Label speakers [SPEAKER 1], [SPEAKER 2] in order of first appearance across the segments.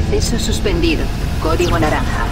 [SPEAKER 1] Acceso suspendido. Código naranja.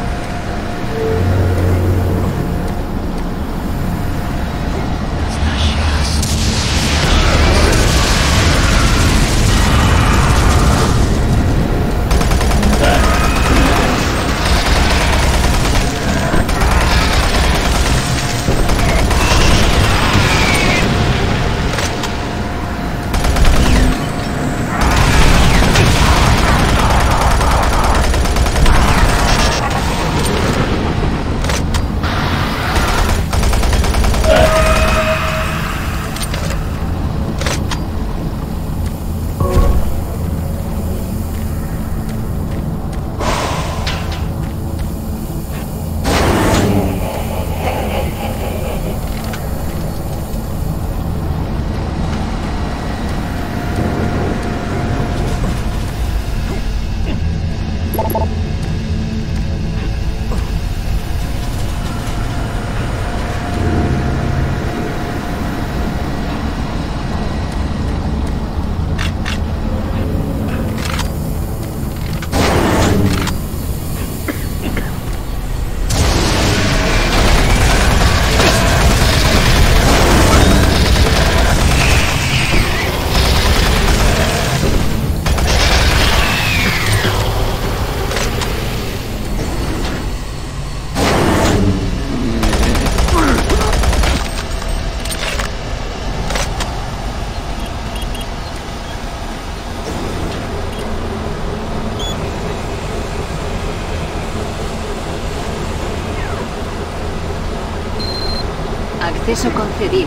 [SPEAKER 1] Acceso concedido.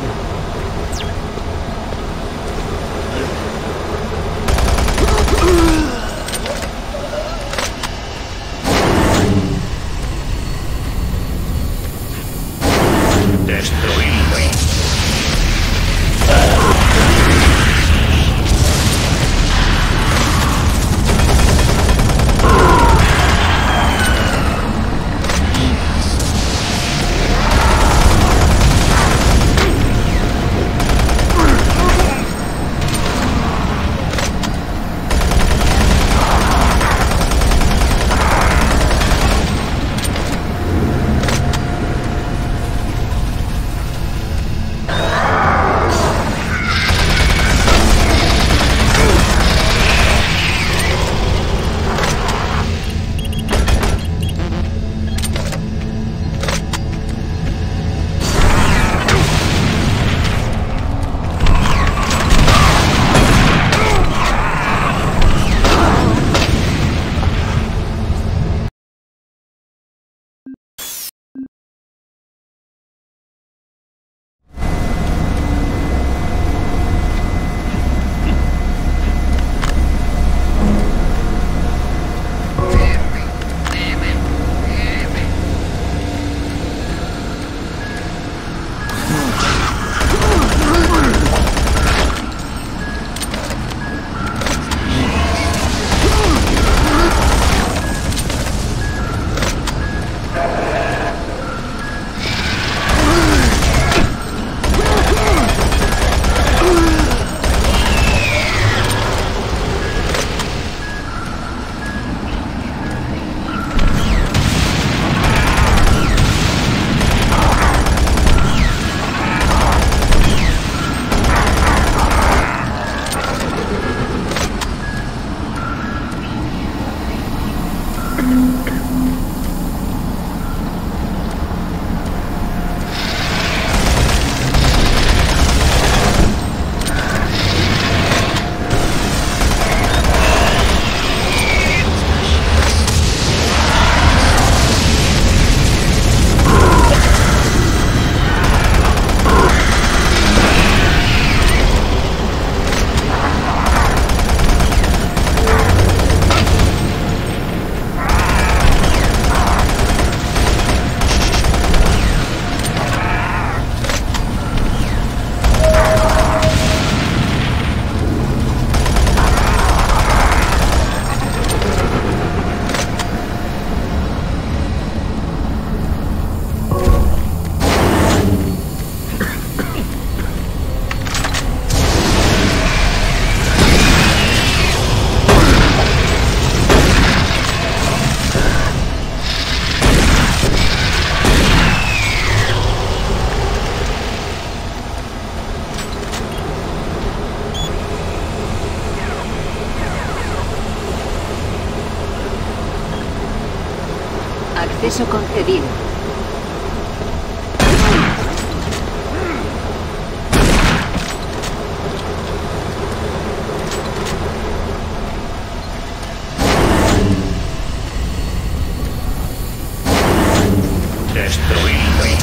[SPEAKER 2] Destruido.
[SPEAKER 1] Acceso concedido.
[SPEAKER 2] Destruido.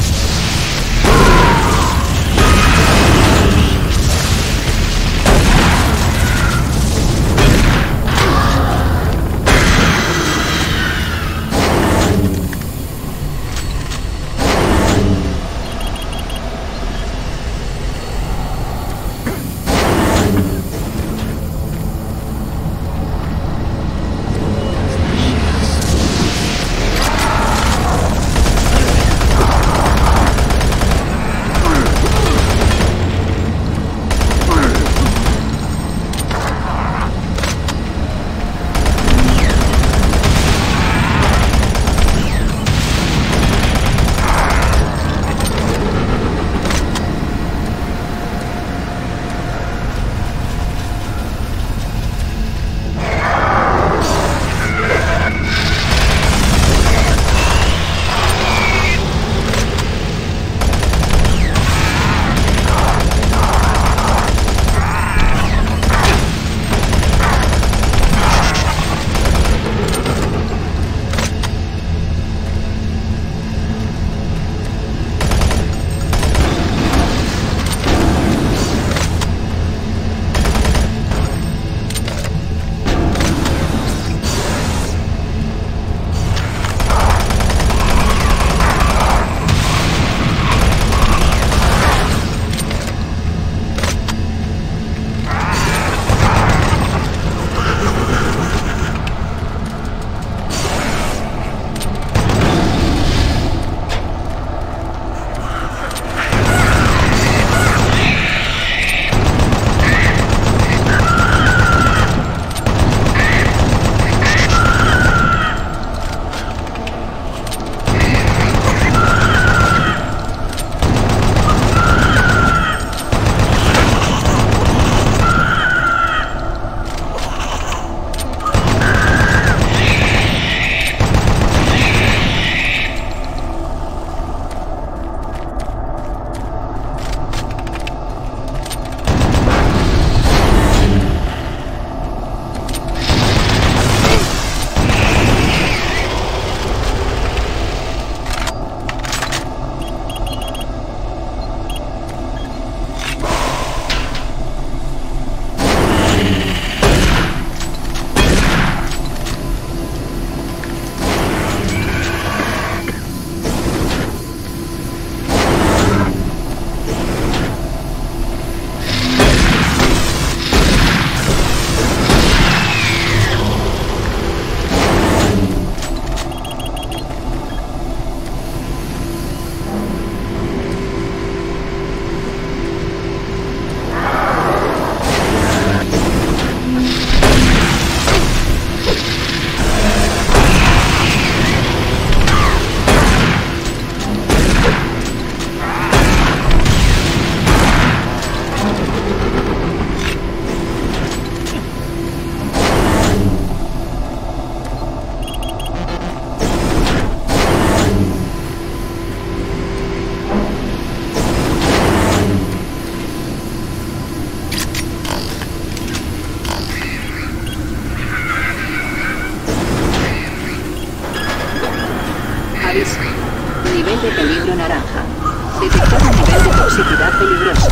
[SPEAKER 1] Aviso. Nivel de peligro naranja. Detectado nivel de toxicidad peligroso.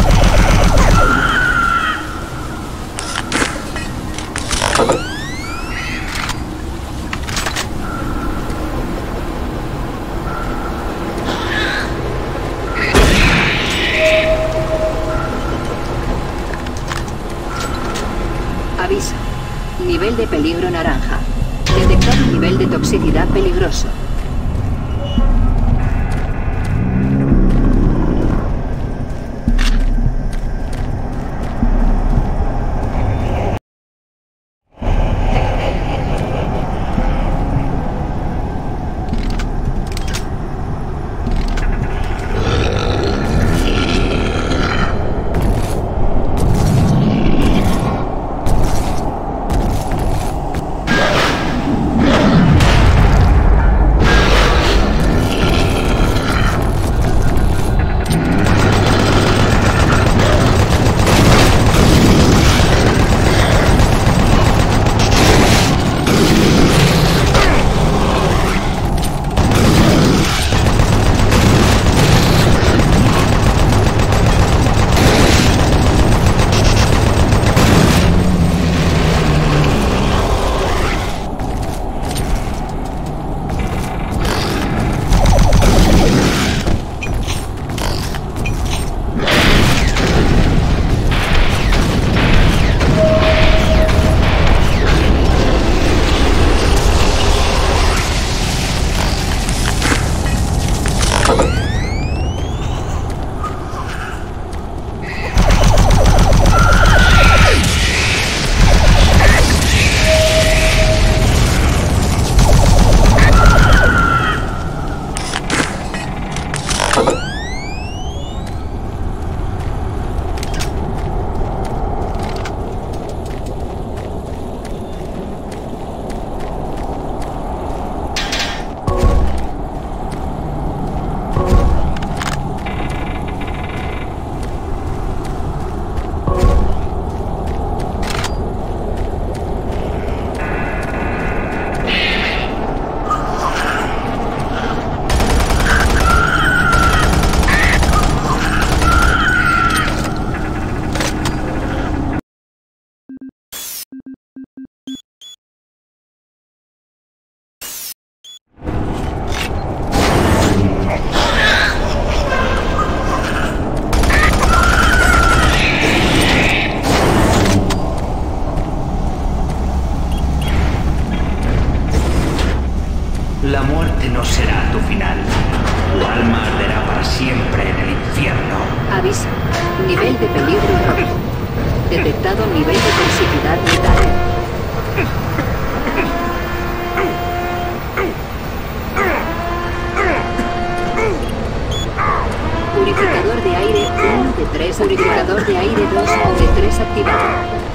[SPEAKER 1] Aviso. Nivel de peligro naranja. Detectado nivel de toxicidad peligroso.
[SPEAKER 2] no será tu final. Tu alma arderá para siempre en el infierno.
[SPEAKER 1] Aviso. Nivel de peligro rojo. Detectado nivel de toxicidad letal. Purificador de aire 1 de 3. Purificador de aire 2 de 3 activado.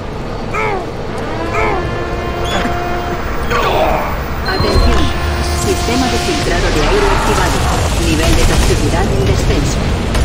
[SPEAKER 1] Atención. Sistema de filtrado de aire activado. Nivel de toxicidad en descenso.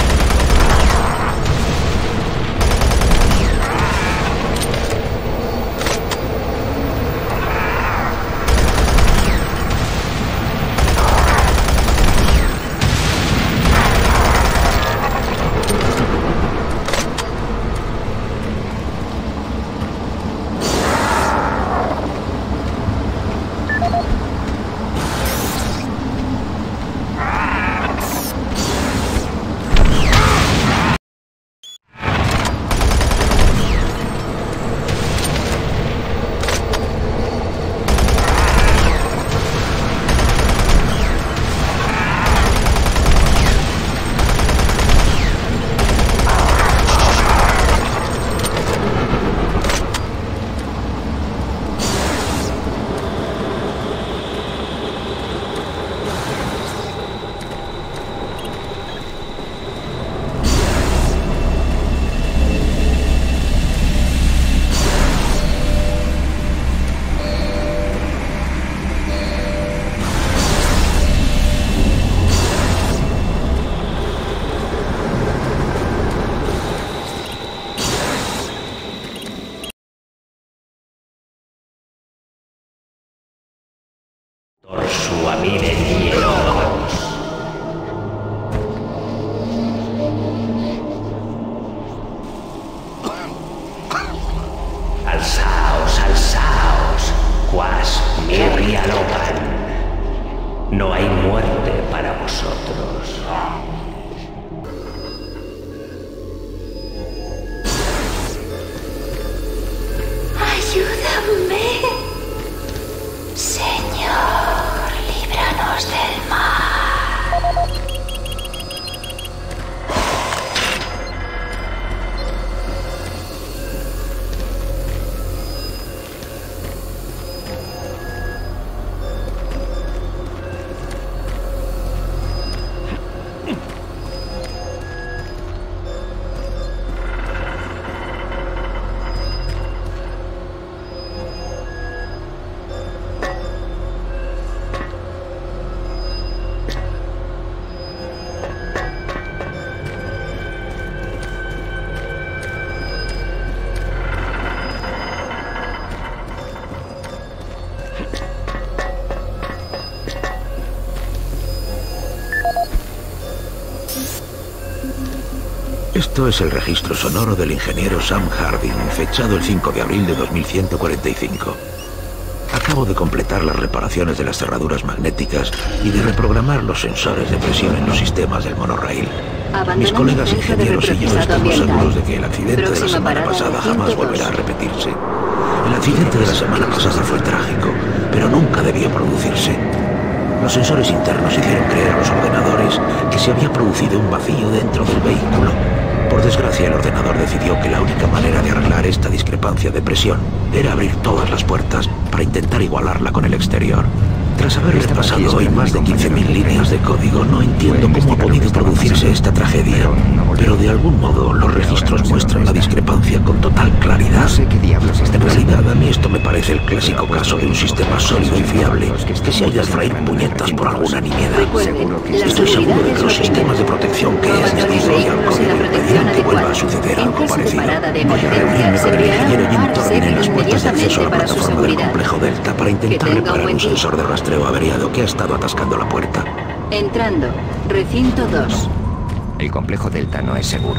[SPEAKER 2] Torsu Amide Hieros. Alzaos, alzaos, quas mirri alopan. No hay muerte para vosotros.
[SPEAKER 3] Ayúdame, Señor, líbranos del mal.
[SPEAKER 4] Esto es el registro sonoro del ingeniero Sam Harding, fechado el 5 de abril de 2145. Acabo de completar las reparaciones de las cerraduras magnéticas y de reprogramar los sensores de presión en los sistemas del monorail. Mis colegas ingenieros y yo estamos seguros de que el accidente de la semana pasada jamás volverá a repetirse. El accidente de la semana pasada fue trágico, pero nunca debió producirse. Los sensores internos hicieron creer a los ordenadores que se había producido un vacío dentro del vehículo. Por desgracia, el ordenador decidió que la única manera de arreglar esta discrepancia de presión era abrir todas las puertas para intentar igualarla con el exterior. Tras haber repasado hoy más de 15.000 líneas de código, no entiendo cómo ha podido producirse esta tragedia, pero de algún modo los registros muestran la discrepancia con total claridad. En realidad, a mí esto me parece el clásico caso de un sistema sólido y fiable que se haya freír puñetas por alguna nimiedad. Estoy seguro de que los sistemas de protección que he añadido y al código impedirán que vuelva a suceder algo parecido. Voy a reunirme con el ingeniero Jim Tordin en las puertas de acceso a la plataforma del complejo Delta para intentar reparar un sensor de rastreo averiado que ha estado atascando la puerta.
[SPEAKER 1] Entrando. Recinto 2.
[SPEAKER 5] El complejo Delta no es seguro.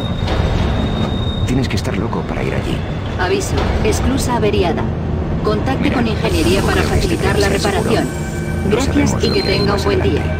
[SPEAKER 5] Tienes que estar loco para ir allí.
[SPEAKER 1] Aviso. Esclusa averiada. Contacte con ingeniería para facilitar la reparación. Gracias y que tenga un buen día.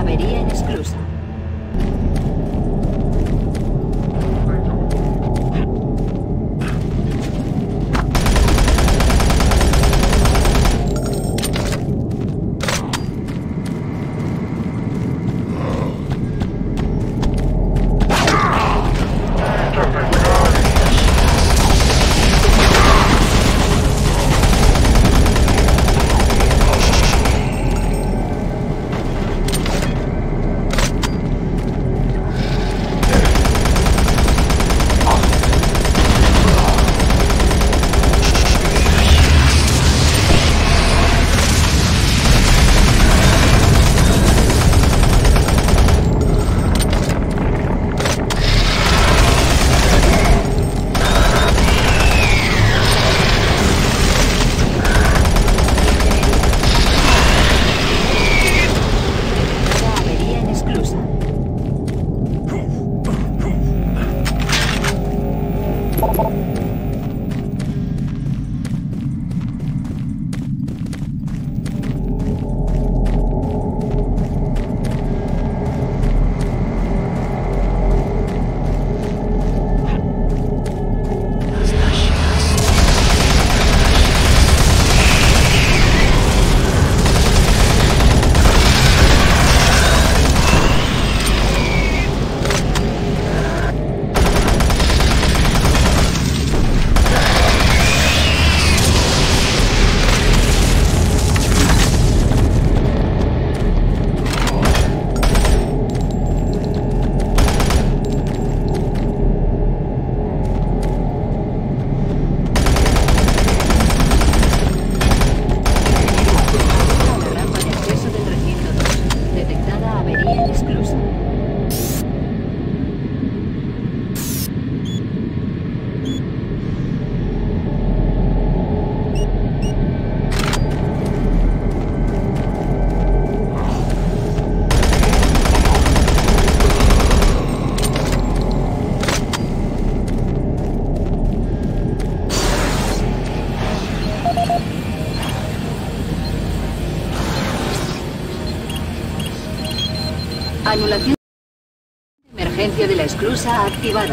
[SPEAKER 1] avería en esclusa. Anulación de emergencia de la esclusa activada.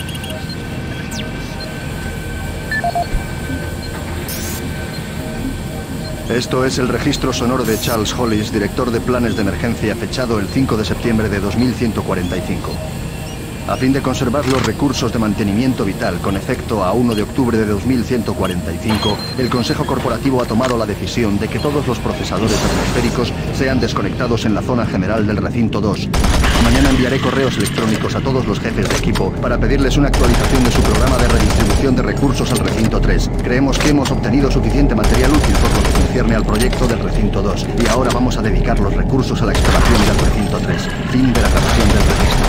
[SPEAKER 6] Esto es el registro sonoro de Charles Hollis, director de planes de emergencia, fechado el 5 de septiembre de 2145. A fin de conservar los recursos de mantenimiento vital con efecto a 1 de octubre de 2145, el Consejo Corporativo ha tomado la decisión de que todos los procesadores atmosféricos sean desconectados en la zona general del recinto 2. Mañana enviaré correos electrónicos a todos los jefes de equipo para pedirles una actualización de su programa de redistribución de recursos al recinto 3. Creemos que hemos obtenido suficiente material útil por lo que concierne al proyecto del recinto 2, y ahora vamos a dedicar los recursos a la exploración del recinto 3. Fin de la grabación del registro.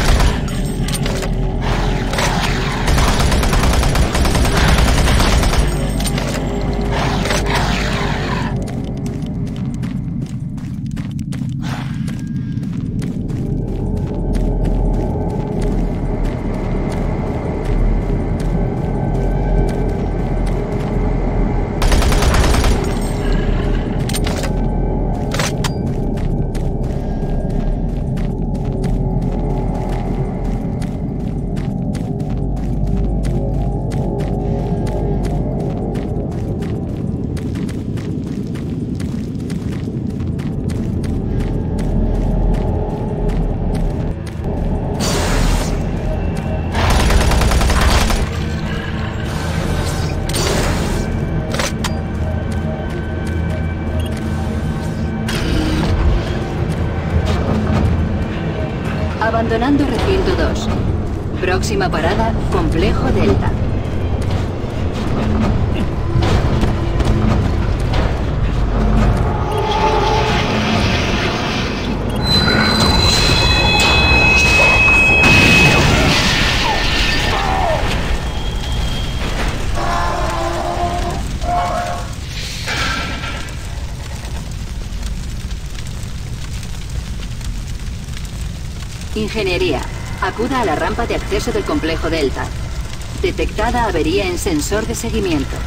[SPEAKER 1] Abandonando recinto 2. Próxima parada, Complejo Delta. Ingeniería. Acuda a la rampa de acceso del complejo Delta. Detectada avería en sensor de seguimiento.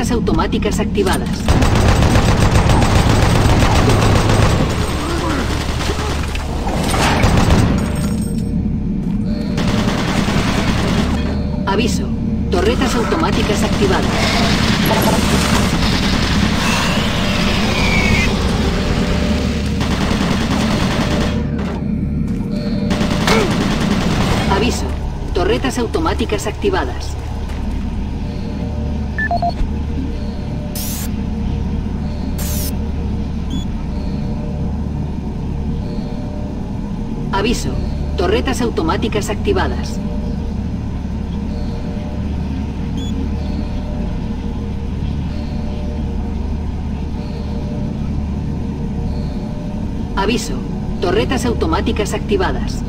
[SPEAKER 1] Torretas automáticas activadas. Aviso. Torretas automáticas activadas. Aviso. Torretas automáticas activadas. Aviso. Torretas automáticas activadas. Aviso. Torretas automáticas activadas.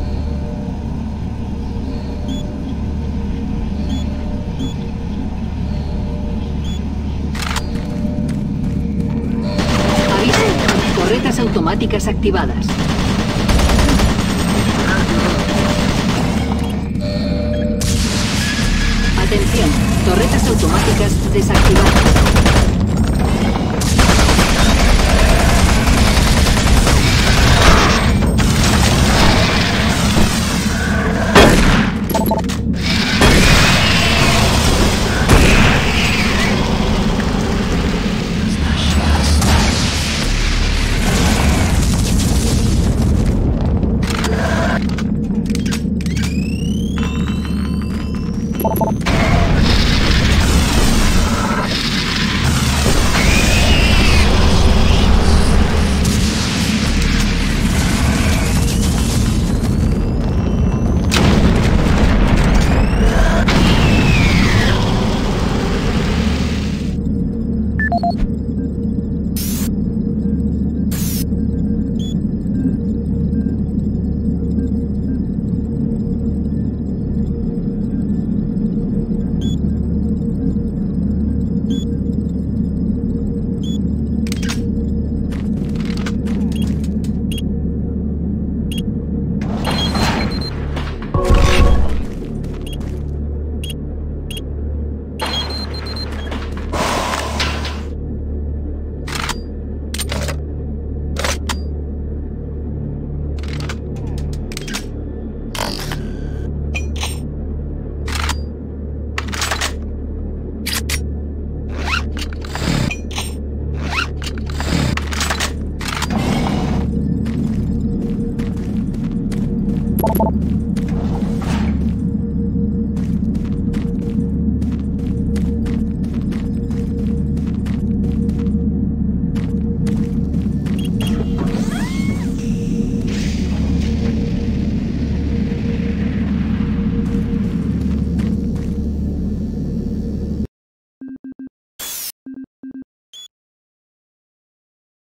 [SPEAKER 1] Aviso. Torretas automáticas activadas. Atención. Torretas automáticas desactivadas.